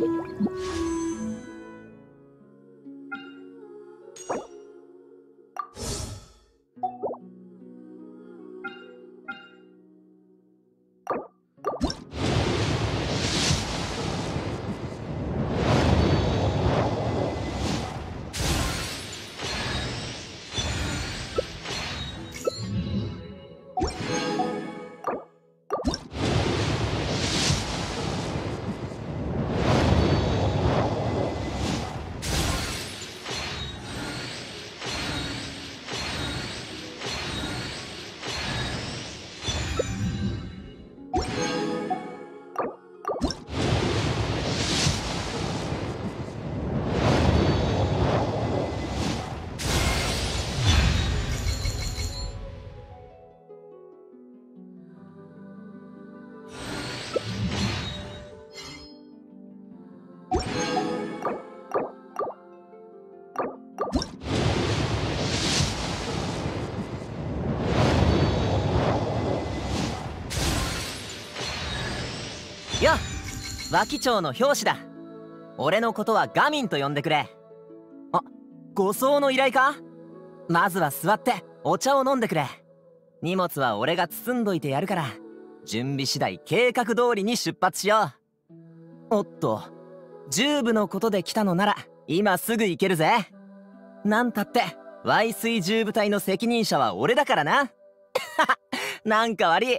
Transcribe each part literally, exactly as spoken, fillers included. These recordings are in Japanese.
よっ、脇町の表紙だ。俺のことはガミンと呼んでくれ。あ、護送の依頼か？まずは座ってお茶を飲んでくれ。荷物は俺が包んどいてやるから、準備次第計画通りに出発しよう。おっと、十部のことで来たのなら今すぐ行けるぜ。なんたってY水十部隊の責任者は俺だからな。なんか悪い。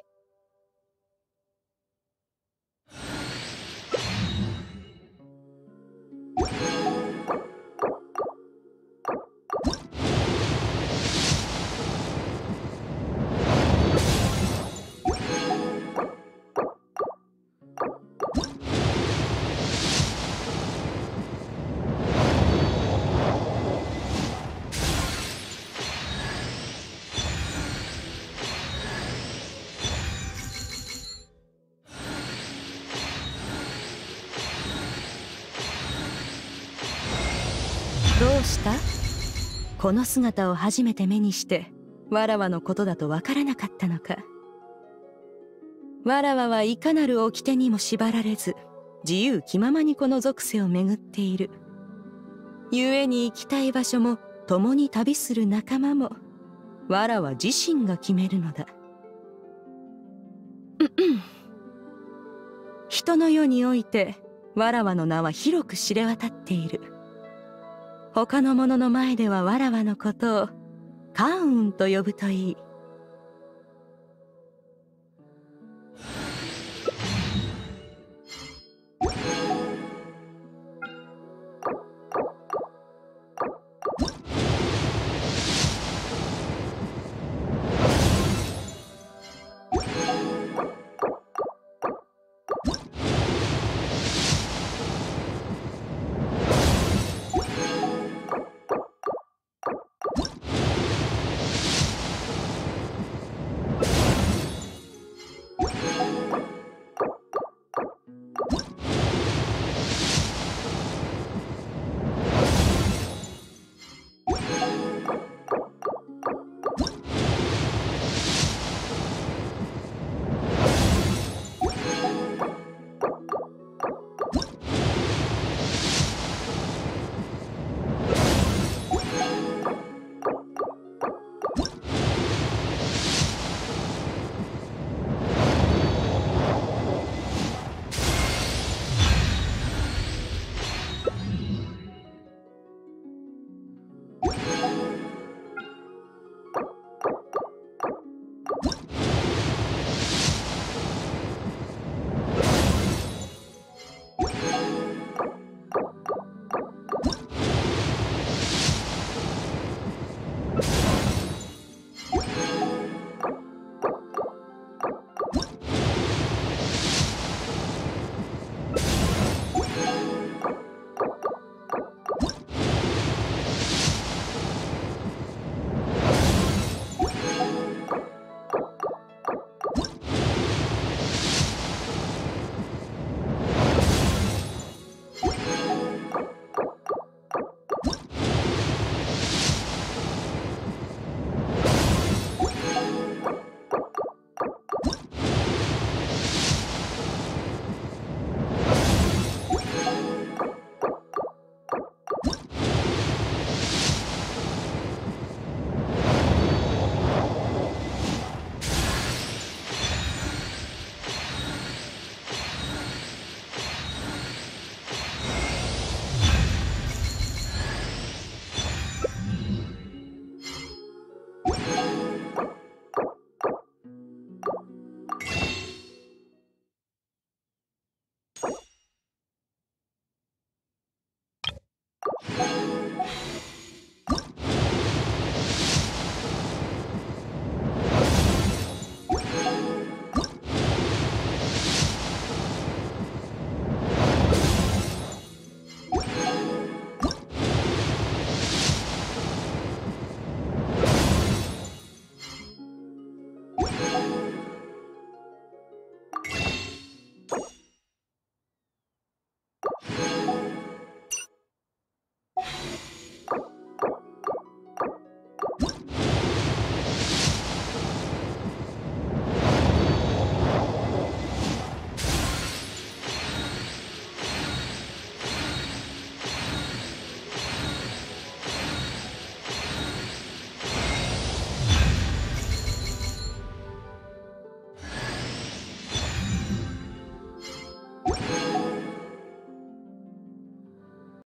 どうした？この姿を初めて目にしてわらわのことだとわからなかったのか。わらわはいかなる掟にも縛られず自由気ままにこの属性を巡っている。故に行きたい場所も共に旅する仲間もわらわ自身が決めるのだ。人の世においてわらわの名は広く知れ渡っている。他の者の前ではわらわのことをカーンと呼ぶといい。